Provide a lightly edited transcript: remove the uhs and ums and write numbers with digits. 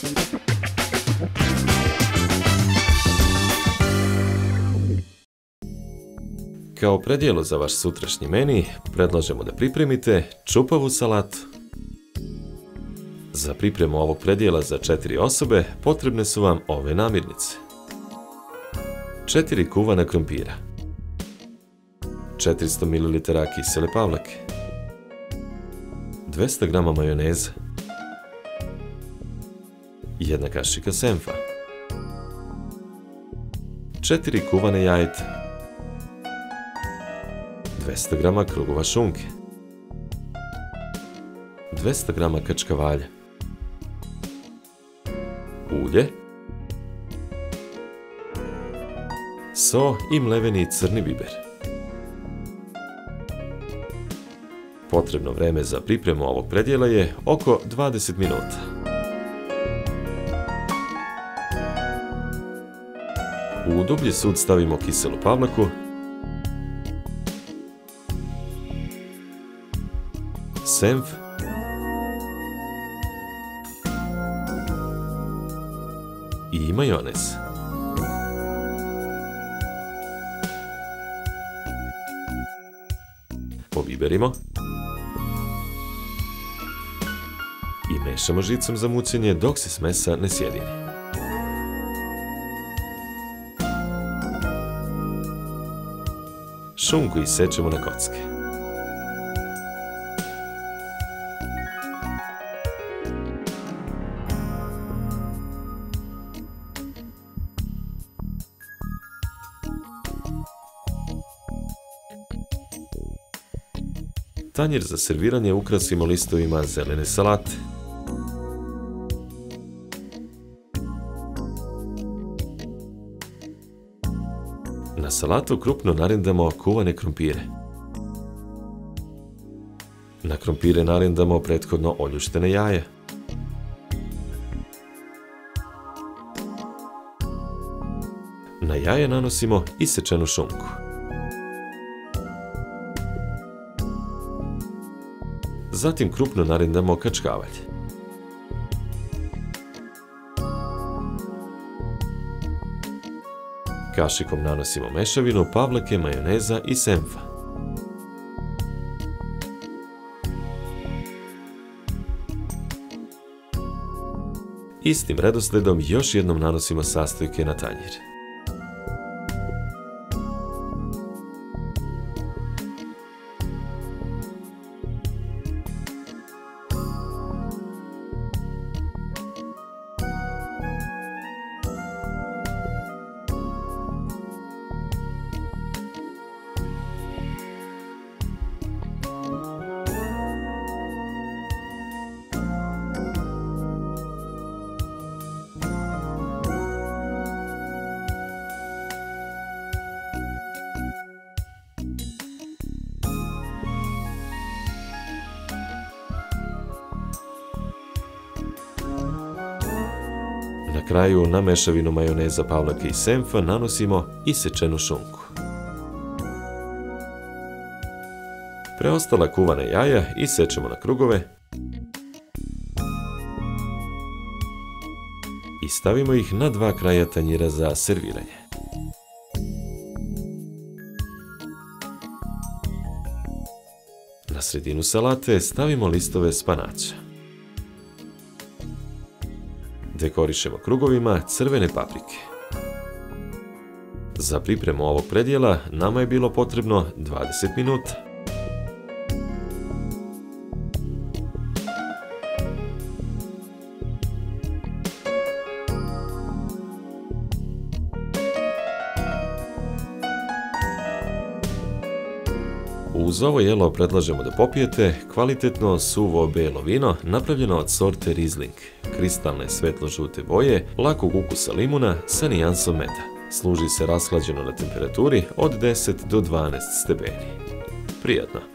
Kao predjelo za vaš sutrašnji meni predlažemo da pripremite čupavu salatu. Za pripremu ovog predjela za 4 osobe potrebne su vam ove namirnice. 4 kuvana krompira, 400 ml kisele pavlake, 200 g majoneza, 1 kašika senfa, 4 kuvane jajeta, 200 g krugova šunke, 200 g kačkavalja, ulje, so i mleveni crni biber. Potrebno vreme za pripremu ovog predjela je oko 20 minuta. U dublji sud stavimo kiselu pavlaku, senf, i majonez. Pobiberimo i mešamo žicom za mućenje dok se smesa ne sjedini. Šunku isečemo na kocke. Tanjir za serviranje ukrasimo listovima zelene salate. Na salatu krupno narendamo kuvane krompire. Na krompire narendamo prethodno oljuštene jaja. Na jaje nanosimo isečenu šunku. Zatim krupno narendamo kačkavalj. Kašikom nanosimo mešavinu pavlake, majoneza i senfa. Istim redosledom još jednom nanosimo sastojke na tanjir. Na kraju na mešavinu majoneza, pavlake i senfa nanosimo isečenu šunku. Preostala kuvana jaja isečemo na krugove i stavimo ih na 2 kraja tanjira za serviranje. Na sredinu salate stavimo listove spanaća. Dekorišemo krugovima crvene paprike. Za pripremu ovog predjela nama je bilo potrebno 20 minuta. Uz ovo jelo predlažemo da popijete kvalitetno suvo belo vino napravljeno od sorte Riesling, kristalne svetlo-žute boje, lakog ukusa limuna sa nijansom meda. Služi se rashlađeno na temperaturi od 10 do 12 stepeni. Prijatno!